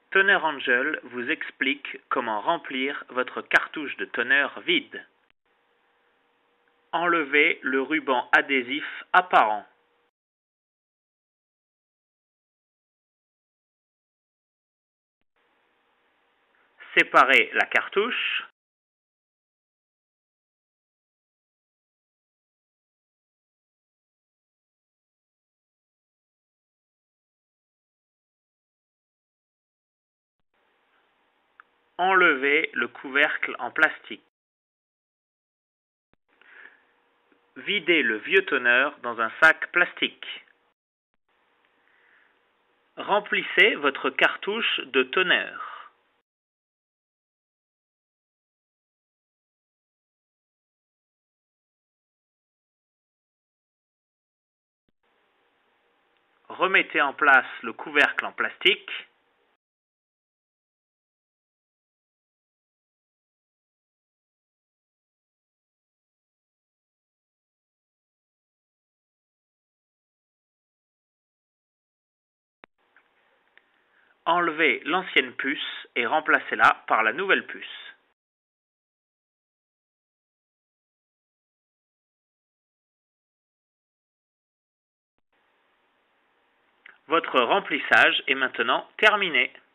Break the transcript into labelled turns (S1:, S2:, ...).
S1: Toner Angel vous explique comment remplir votre cartouche de toner vide. Enlevez le ruban adhésif apparent. Séparez la cartouche. Enlevez le couvercle en plastique. Videz le vieux toner dans un sac plastique. Remplissez votre cartouche de toner. Remettez en place le couvercle en plastique. Enlevez l'ancienne puce et remplacez-la par la nouvelle puce. Votre remplissage est maintenant terminé.